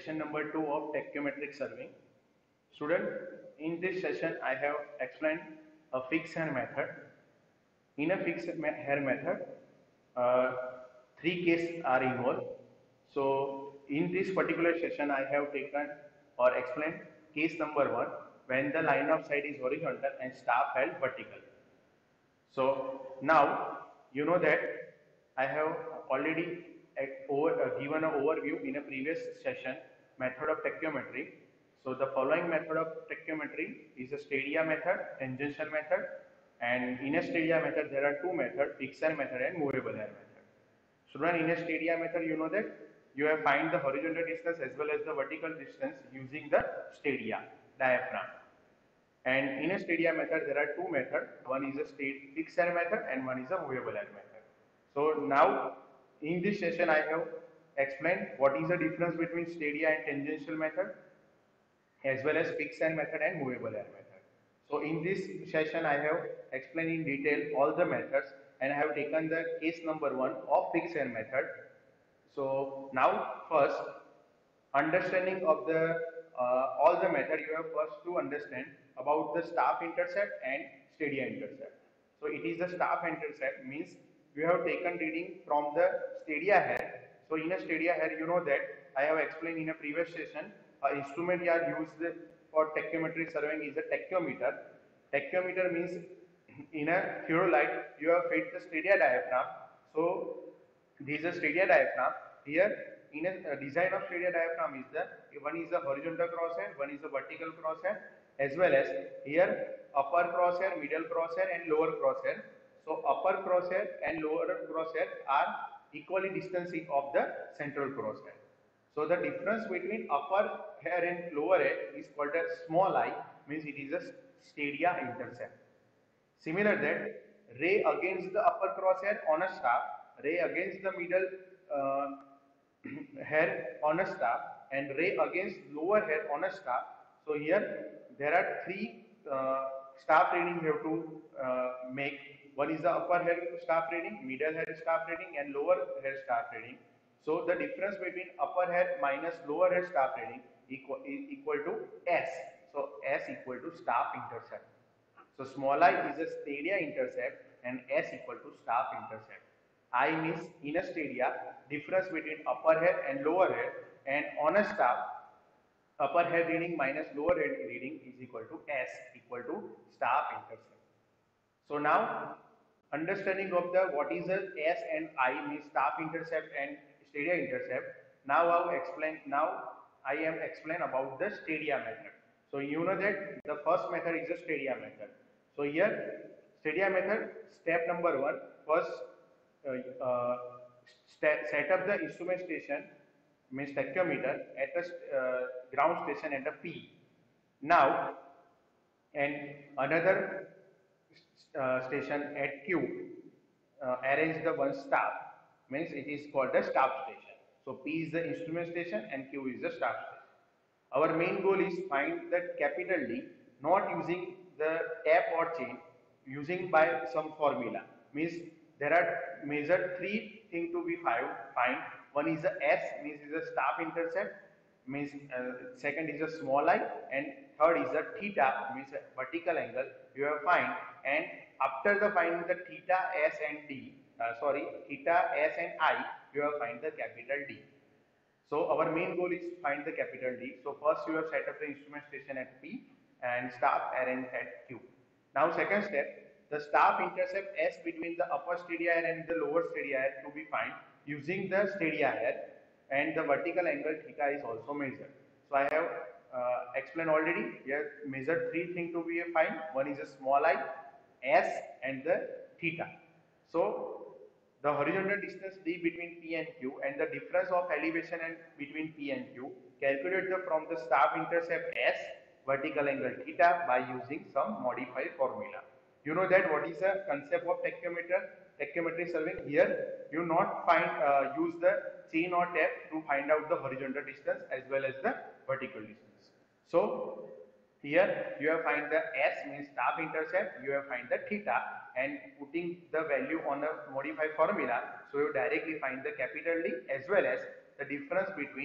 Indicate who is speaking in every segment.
Speaker 1: session number 2 of tachyometric surveying. Student, in this session I have explained a fixed hair method. In a fixed hair method, uh, three cases are involved. So in this particular session I have taken or explained case number 1 when the line of sight is horizontal and staff held vertical. So now you know that I have already given an overview in a previous session method of tachyometry. So the following method of tachyometry is a stadia method, tangential method, and in a stadia method there are two methods, fixed hair method and movable hair method. Student, in a stadia method you know that you have find the horizontal distance as well as the vertical distance using the stadia diaphragm. And in a stadia method, there are two methods. One is a fixed hair method and one is a movable hair method. So now, in this session, I have explained what is the difference between stadia and tangential method, as well as fixed hair method and movable hair method. So in this session, I have explained in detail all the methods and I have taken the case number 1 of fixed hair method. So now, first, understanding of the all the method, you have first to understand about the staff intercept and stadia intercept. So it is the staff intercept means you have taken reading from the stadia hair. So in a stadia hair, you know that I have explained in a previous session, instrument are used for tachyometry surveying is a tachyometer. Tachyometer means in a theodolite you have fed the stadia diaphragm. So this is a stadia diaphragm. Here in a design of stadia diaphragm is the one is the horizontal crosshair, one is the vertical crosshair, as well as here upper crosshair, middle crosshair and lower crosshair. So upper crosshair and lower crosshair are equally distancing of the central crosshair. So the difference between upper hair and lower hair is called a small I, means it is a stadia intercept. Similar that ray against the upper crosshair on a staff, ray against the middle uh, hair on a staff, and ray against lower hair on a staff. So here there are three staff reading you have to make. One is the upper hair staff reading, middle hair staff reading, and lower hair staff reading. So the difference between upper hair minus lower hair staff reading is equal to S. So S equal to staff intercept. So small I is a stadia intercept and S equal to staff intercept. I means in a stadia difference between upper hair and lower hair, and on a staff upper hair reading minus lower hair reading is equal to S equal to staff intercept. So now understanding of the what is the S and I means staff intercept and stadia intercept. Now I am explain about the stadia method. So you know that the first method is the stadia method. So here stadia method step number 1, first uh, set up the instrument station means tachyometer at the ground station at the P. Now and another station at Q arrange the one staff means it is called the staff station. So P is the instrument station and Q is the staff station. Our main goal is find the capital D not using the tap or chain, using by some formula. Means there are major three things to be find. One is the S means is the staff intercept, means second is a small I, and third is the theta means a vertical angle you have find. And after the finding the theta S and D, theta S and I, you have find the capital D. So our main goal is find the capital D. So first you have set up the instrument station at P and staff arrange at Q. Now second step, the staff intercept S between the upper stadia hair and the lower stadia hair to be find using the stadia hair, and the vertical angle theta is also measured. So I have explained already. We have measured three things to be find. One is a small I, S and the theta. So the horizontal distance D between P and Q and the difference of elevation and between P and Q, calculate from the staff intercept S, vertical angle theta by using some modified formula. You know that what is the concept of tachyometer? Tachyometry surveying. Here you not find use the chain or tap to find out the horizontal distance as well as the vertical distance. So here you have find the S means staff intercept, you have find the theta, and putting the value on a modified formula, so you directly find the capital D as well as the difference between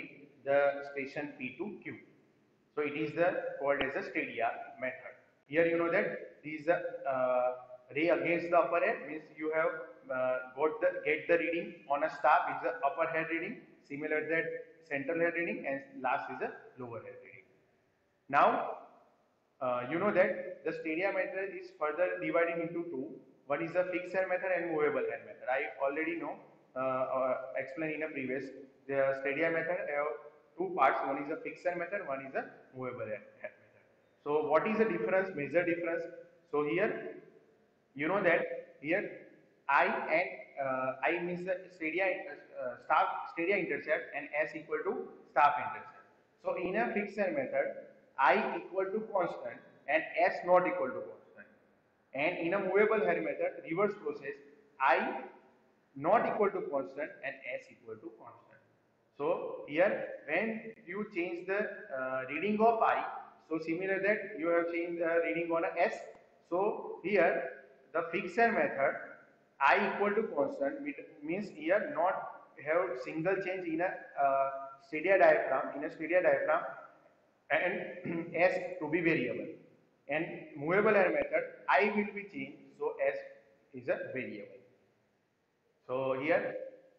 Speaker 1: the station P to Q. So it is the called as a stadia method. Here you know that this is a ray against the upper head, means you have get the reading on a staff is the upper head reading, similar that central head reading, and last is a lower head reading. Now you know that the stadia method is further divided into two. One is the fixed hair method and movable hair method. I already know, explained in a previous. The stadia method have two parts. One is the fixed hair method, one is the movable hair method. So what is the difference, major difference? So here, you know that here I and I means the staff stadia intercept and S equal to staff intercept. So in a fixed hair method, I equal to constant and S not equal to constant. And in a movable hair method, reverse process, I not equal to constant and S equal to constant. So here when you change the reading of I, so similar that you have changed the reading on a S. So here the fixed hair method, I equal to constant means here not have single change in a stadia diaphragm, and S to be variable. And movable hair method, I will be changed, so S is a variable. So here,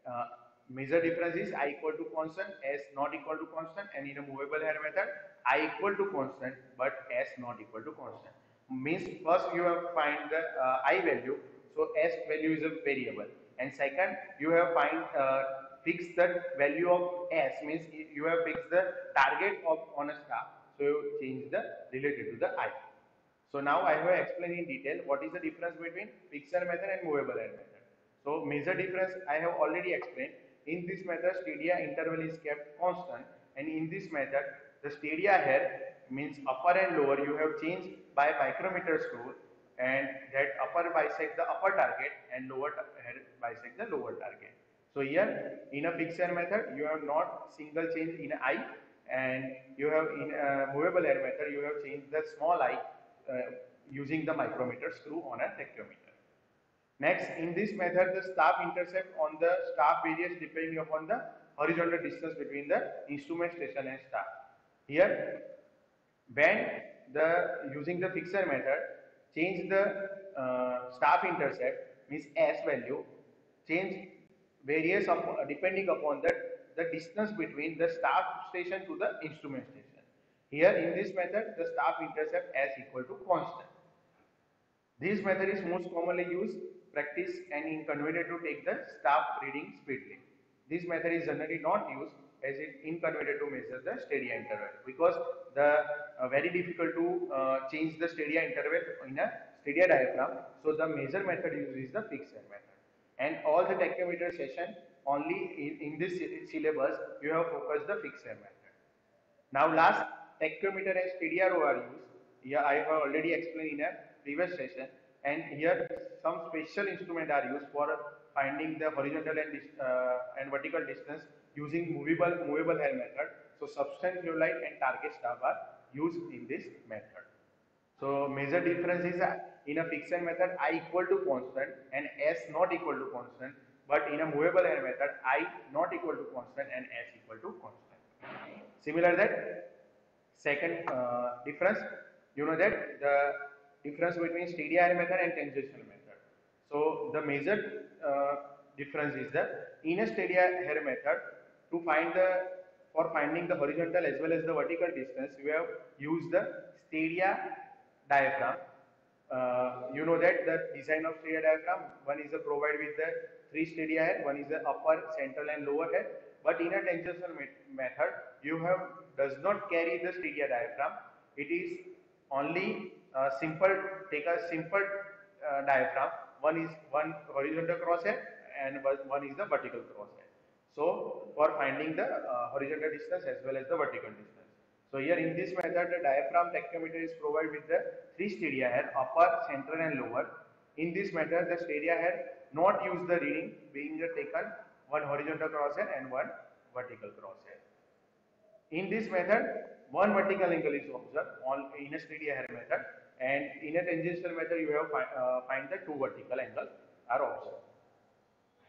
Speaker 1: major difference is I equal to constant, S not equal to constant, and in a movable hair method, I equal to constant, but S not equal to constant. Means first you have find the I value, so S value is a variable, and second you have find fix the value of S, means you have fixed the target of on a star, so you change the related to the I. So now I have explained in detail what is the difference between fixed hair method and movable hair method. So major difference I have already explained. In this method, stadia interval is kept constant, and in this method, the stadia hair means upper and lower you have changed by micrometer screw, and that upper bisect the upper target and lower hair bisect the lower target. So here in a fixed hair method, you have not single change in I, and you have in a movable hair method, you have changed the small I using the micrometer screw on a tachometer. Next, in this method, the staff intercept on the staff varies depending upon the horizontal distance between the instrument station and staff. Here, when the using the fixer method, change the staff intercept means S value, change varies depending upon the distance between the staff station to the instrument station. Here in this method, the staff intercept S equal to constant. This method is most commonly used, practice and in conveyor to take the staff reading speedily. This method is generally not used as it inconvenient to measure the stadia interval, because the very difficult to change the stadia interval in a stadia diaphragm. So the major method used is the fixed hair method. And all the tachometer session only in this syllabus you have focused the fixed hair method. Now last, tachometer and stadia row are used. Here I have already explained in a previous session, and here some special instruments are used for finding the horizontal and vertical distance using movable hair method. So substance theodolite and target staff are used in this method. So major difference is in a fixed hair method I equal to constant and S not equal to constant, but in a movable hair method I not equal to constant and S equal to constant. Similar that second difference, you know that the difference between stadia hair method and tangential method. So the major difference is that in a stadia hair method, to find the for finding the horizontal as well as the vertical distance, we have used the stadia diaphragm. You know that the design of stadia diaphragm, one is provided with the three stadia head, one is the upper, central and lower head. But in a tangential method, you have does not carry the stadia diaphragm. It is only simple, take a simple diaphragm. One is one horizontal crosshead and one is the vertical crosshead. So for finding the horizontal distance as well as the vertical distance. So here in this method, the diaphragm tachometer is provided with the three stadia head, upper, central and lower. In this method, the stadia head not use the reading, being taken one horizontal crosshead and one vertical crosshead. In this method, one vertical angle is observed on in a stadia hair method, and in a tangential method, you have find the two vertical angles are observed.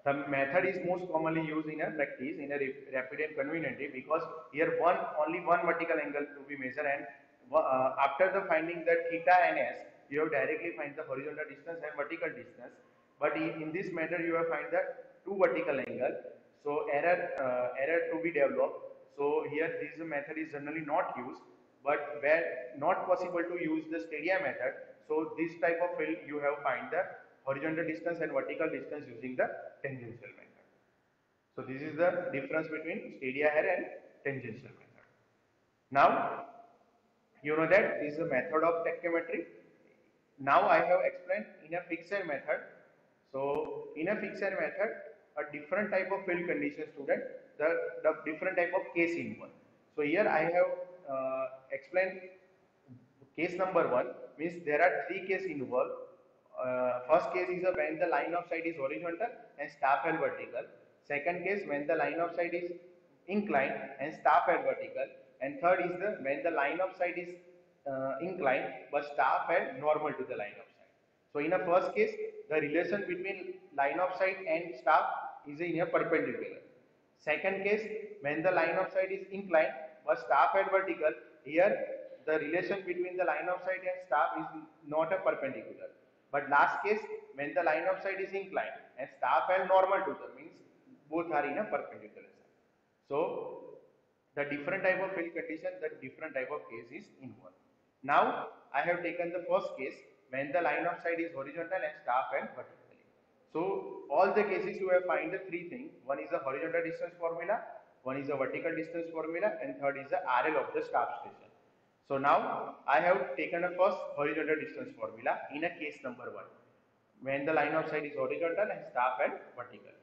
Speaker 1: The method is most commonly used in a practice in a rapid and conveniently because here only one vertical angle to be measured, and after the finding the theta and s, you have directly find the horizontal distance and vertical distance. But in this method you have find the two vertical angle, so error to be developed. So here this method is generally not used, but where not possible to use the stadia method, so this type of field you have find the horizontal distance and vertical distance using the tangential method. So this is the difference between stadia error and tangential method. Now you know that this is a method of tachymetry. Now I have explained in a fixed method. So in a fixed method, a different type of field condition, student, the different type of case involved. So here I have explained case number one, means there are three cases involved. First case is when the line of sight is horizontal and staff held vertical. Second case when the line of sight is inclined and staff held vertical. And third is the when the line of sight is inclined but staff held normal to the line of sight. So in a first case, the relation between line of sight and staff is in a perpendicular. Second case, when the line of sight is inclined but staff held vertical, here the relation between the line of sight and staff is not a perpendicular. But last case, when the line of sight is inclined and staff held normal to the, means both are in a perpendicular side. So the different type of field condition, the different type of case is involved. Now I have taken the first case when the line of sight is horizontal and staff held vertically. So all the cases you have find the three things. One is the horizontal distance formula, one is the vertical distance formula, and third is the RL of the staff station. So now I have taken a first horizontal distance formula in a case number one, when the line of sight is horizontal and staff held vertical.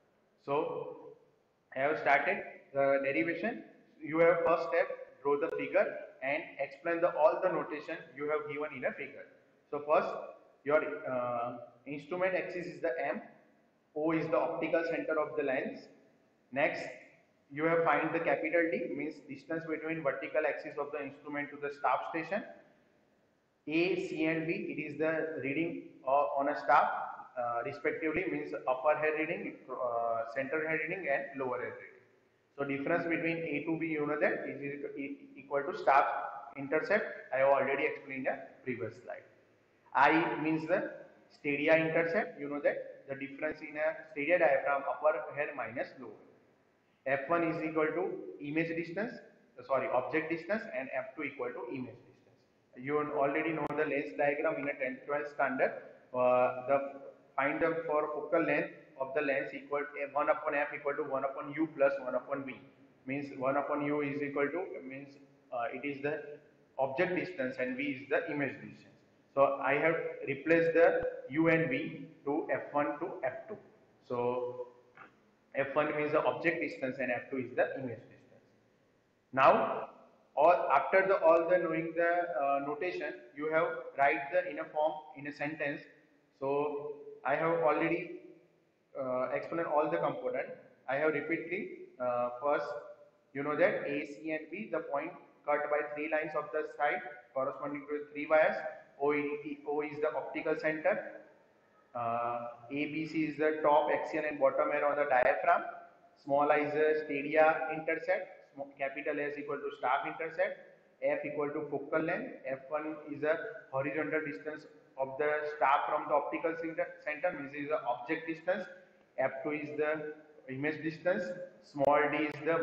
Speaker 1: So I have started the derivation. You have first step, draw the figure and explain all the notation you have given in a figure. So first, your instrument axis is the M, O is the optical center of the lens. Next, you have find the capital D, means distance between vertical axis of the instrument to the staff station. A, C and B, it is the reading on a staff respectively, means upper head reading, center head reading and lower head reading. So difference between A to B, you know that is equal to staff intercept. I have already explained in the previous slide. I means the stadia intercept, you know that the difference in a stadia diaphragm upper head minus lower. F1 is equal to image distance, object distance, and F2 equal to image distance. You already know the lens diagram in a 10th 12th standard. The find the for focal length of the lens equal to 1 upon F equal to 1 upon U plus 1 upon V. Means 1 upon U is equal to, means it is the object distance and V is the image distance. So I have replaced the U and V to F1 to F2. So F1 means the object distance and F2 is the image distance. Now, after all the knowing the notation, you have write the in a form in a sentence. So I have already explained all the component. I have repeatedly first, you know that A, C and B, the point cut by three lines of the side corresponding to three wires. O is the optical center. ABC is the top axial and bottom arrow on the diaphragm. Small I is the stadia intercept. Capital S equal to staff intercept. F equal to focal length. F1 is the horizontal distance of the staff from the optical center, means is the object distance. F2 is the image distance. Small d is the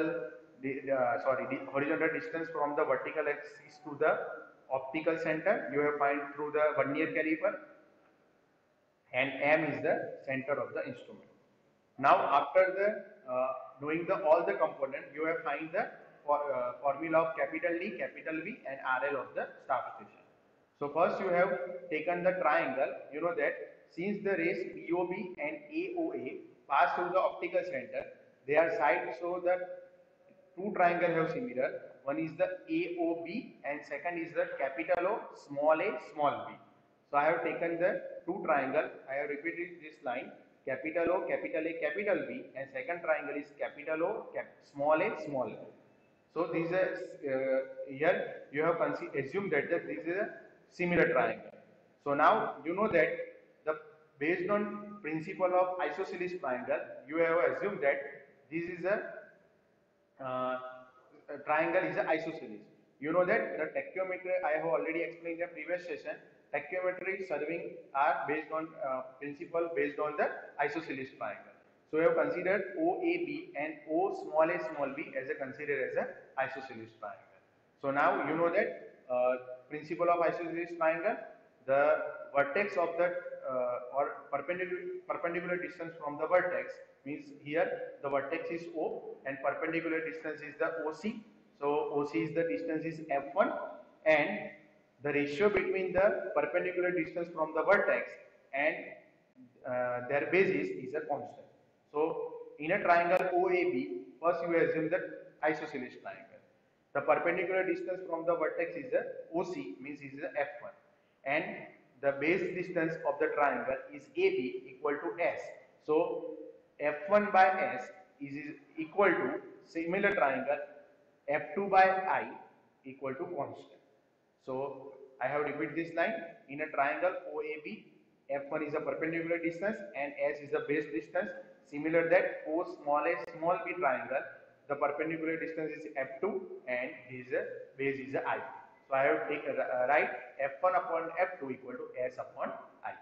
Speaker 1: the horizontal distance from the vertical axis to the optical center. You have find through the vernier caliper, and M is the center of the instrument. Now after the knowing all the component, you have find the formula of capital D, capital V and RL of the staff station. So first you have taken the triangle. You know that since the rays BOB and AOA pass through the optical center, they are side, so that two triangles have similar. One is the AOB and second is the capital O, small a, small b. So I have taken the two triangle. I have repeated this line: capital O, capital A, capital B, and second triangle is capital O, small a, small b. So these are here you have assumed that this is a similar triangle. So now you know that the based on principle of isosceles triangle, you have assumed that this is uh, a triangle is a isosceles. You know that the tachyometry I have already explained in the previous session. Tachyometry serving are based on principle based on the isosceles triangle. So we have considered OAB and O small b as a considered as a isosceles triangle. So now you know that principle of isosceles triangle, the vertex of the or perpendicular distance from the vertex means here the vertex is O and perpendicular distance is the OC. So OC is the distance is F1 and the ratio between the perpendicular distance from the vertex and their basis is a constant. So in a triangle OAB, first you assume the isosceles triangle. The perpendicular distance from the vertex is a OC, means is a F1, and the base distance of the triangle is AB equal to S. So F1 by S is equal to similar triangle F2 by I equal to constant. So I have repeat this line in a triangle OAB. F1 is a perpendicular distance and S is a base distance. Similar that O small a small b triangle, the perpendicular distance is F2 and his base is I. So I have take write F1 upon F2 equal to S upon I.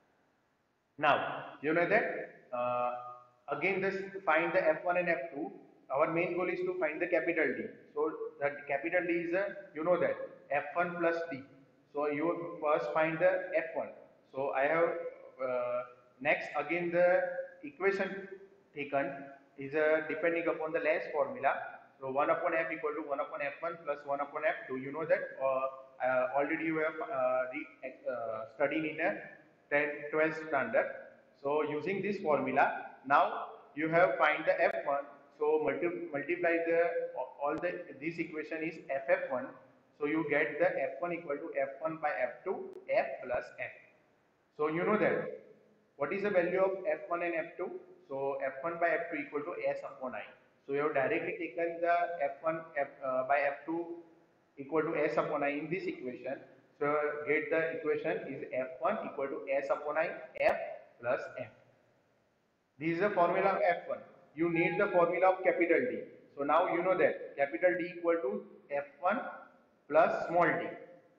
Speaker 1: Now you know that again just find the F1 and F2. Our main goal is to find the capital D. So the capital D is a, you know that F1 plus D. So you first find the F1. So I have next again the equation taken is depending upon the last formula. So 1 upon F equal to 1 upon F1 plus 1 upon F2. You know that already you have studied in a 12th standard. So using this formula, now you have find the F1. So multiply the all the this equation is FF1. So you get the F1 equal to F1 by F2 F plus F. So you know that what is the value of F1 and F2? So F1 by F2 equal to S upon I. So you have directly taken the F1 by F2 equal to S upon I in this equation. So get the equation is F1 equal to S upon I F plus F. This is the formula of F1. You need the formula of capital D. So now you know that capital D equal to F1 plus small d.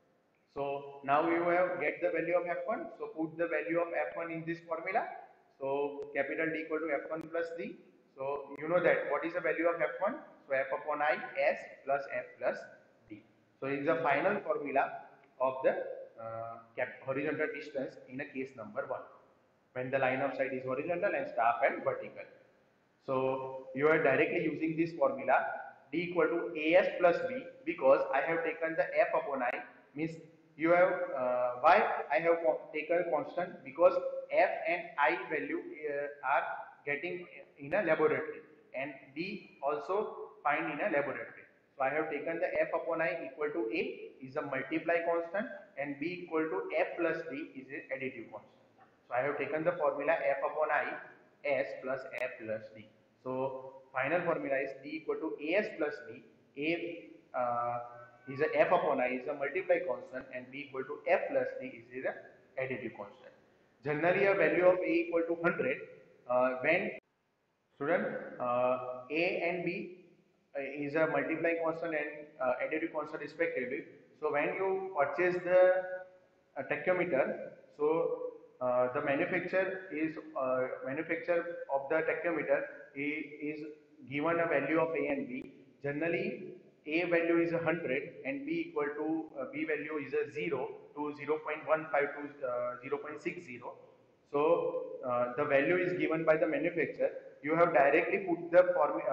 Speaker 1: So now you have get the value of F1. So put the value of F1 in this formula. So capital D equal to F1 plus D. So you know that what is the value of F1? So F upon I S plus F plus D. So it is the final formula of the horizontal distance in a case number 1. When the line of sight is horizontal and staff and vertical. So you are directly using this formula D equal to AS plus B because I have taken the F upon I means you have why I have taken constant because F and I value are getting in a laboratory and D also find in a laboratory. So I have taken the F upon I equal to A is a multiply constant and B equal to F plus D is an additive constant. So I have taken the formula F upon I S plus F plus D. So final formula is D equal to AS plus B. A is a F upon I is a multiply constant and B equal to F plus D is a additive constant. Generally a value of A equal to 100 when student A and B is a multiply constant and additive constant respectively. So when you purchase the tachyometer, so the manufacturer of the tachyometer is given a value of A and B. Generally, A value is 100 and B equal to B value is a 0 to 0.15 to 0.60. So the value is given by the manufacturer. You have directly put the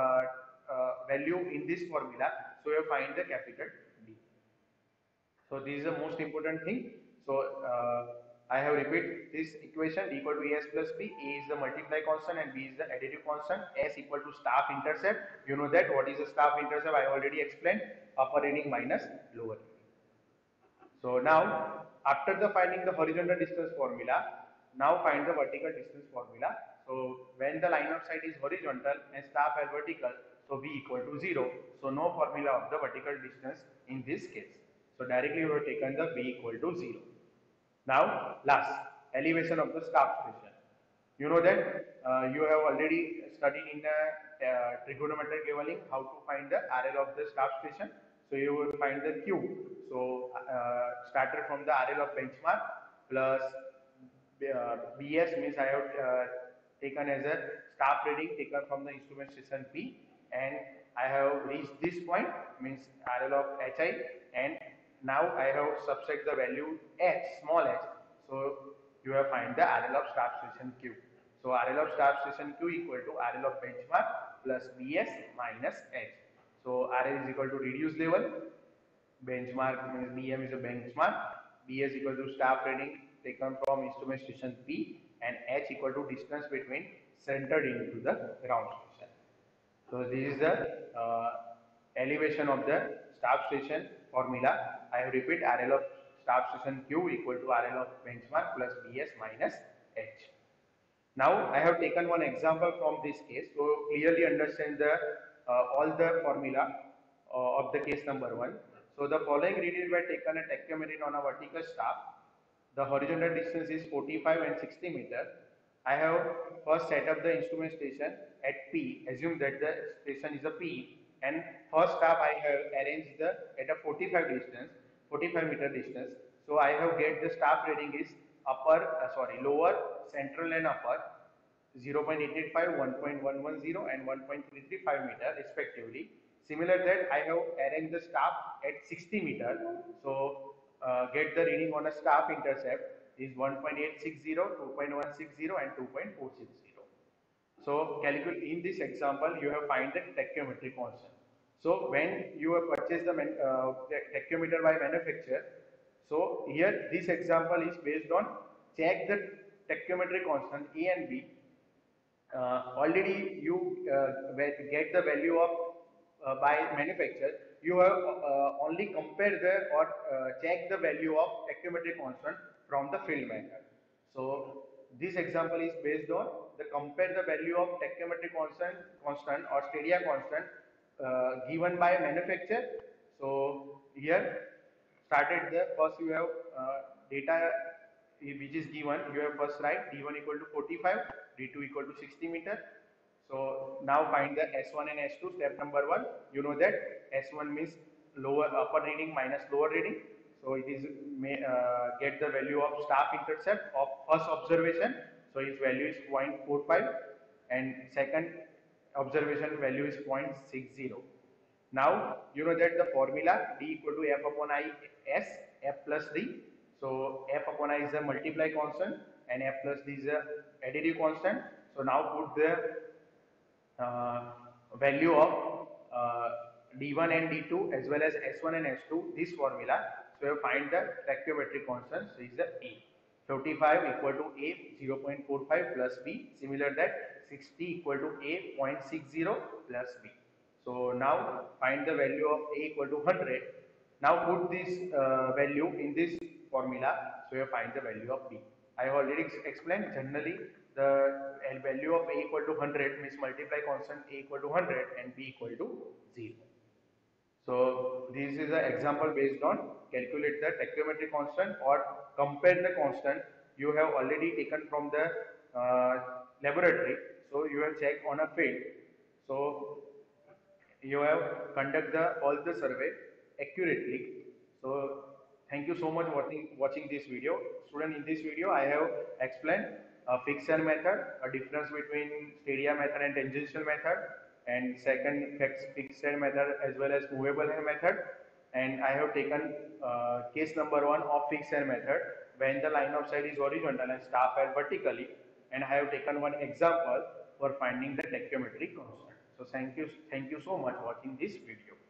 Speaker 1: value in this formula. So you find the capital D. So this is the most important thing. So I have repeat this equation D equal to AS plus B. A is the multiply constant and B is the additive constant. S equal to staff intercept. You know that what is the staff intercept? I already explained. Upper reading minus lower reading. So now after the finding the horizontal distance formula, now find the vertical distance formula. So when the line of sight is horizontal and staff are vertical, so V equal to 0. So no formula of the vertical distance in this case. So directly we have taken the V equal to 0. Now last elevation of the staff station. You know that you have already studied in the trigonometric leveling how to find the RL of the staff station. So you will find the Q. So started from the RL of benchmark plus BS means I have taken as a staff reading taken from the instrument station P, and I have reached this point means RL of HI, and now I have subtract the value h, small h. So you have find the RL of staff station Q. So RL of staff station Q equal to RL of benchmark plus BS minus H. So RL is equal to reduced level, benchmark means BM is a benchmark, BS equal to staff reading taken from instrument station P, and H equal to distance between centered into the ground station. So this is the elevation of the staff station formula. I repeat, RL of staff station Q equal to RL of benchmark plus BS minus H. Now I have taken one example from this case to clearly understand the all the formula of the case number 1. So the following readings were taken at tachyometer on a vertical staff. The horizontal distance is 45 and 60 meter. I have first set up the instrument station at P. Assume that the station is a P, and first staff I have arranged the at a 45 meter distance. So I have get the staff reading is lower, central and upper 0.885, 1.110 and 1.335 meter respectively. Similar that I have arranged the staff at 60 meter. So get the reading on a staff intercept is 1.860, 2.160 and 2.460. So calculate in this example you have find the tachyometric constant. So when you have purchased the tachyometer by manufacturer, so here this example is based on check the tachyometric constant A and B. Already you get the value of by manufacturer. You have only compare the or check the value of tachyometric constant from the field method. So this example is based on the compare the value of tachyometric constant or stadia constant given by manufacturer. So here started the first you have data which is given. You have first write D1 equal to 45, D2 equal to 60 meter. So now find the S1 and S2. Step number 1, you know that S1 means lower upper reading minus lower reading. So it is get the value of staff intercept of first observation. So its value is 0.45, and second observation value is 0.60. Now you know that the formula D equal to F upon I S, F plus D. So F upon I is a multiply constant and F plus D is a additive constant. So now put the value of D1 and D2 as well as S1 and S2 this formula. So you find the tachyometric constant. So is the A. 45 equal to A 0.45 plus B. Similar that 60 equal to A 0.60 plus B. So now find the value of A equal to 100. Now put this value in this formula. So you find the value of B. I have already explained generally the value of A equal to 100 means multiply constant A equal to 100 and B equal to 0. So this is an example based on calculate the tachyometric constant or compare the constant you have already taken from the laboratory. So you have checked on a field. So you have conduct all the survey accurately. So thank you so much watching this video. Student, in this video I have explained a fixed hair method, a difference between stadia method and tangential method, and second fixed hair method as well as movable hair method. And I have taken case number 1 of fixed hair method when the line of sight is horizontal and staff hair vertically, and I have taken one example for finding the tachyometric constant. So thank you so much watching this video.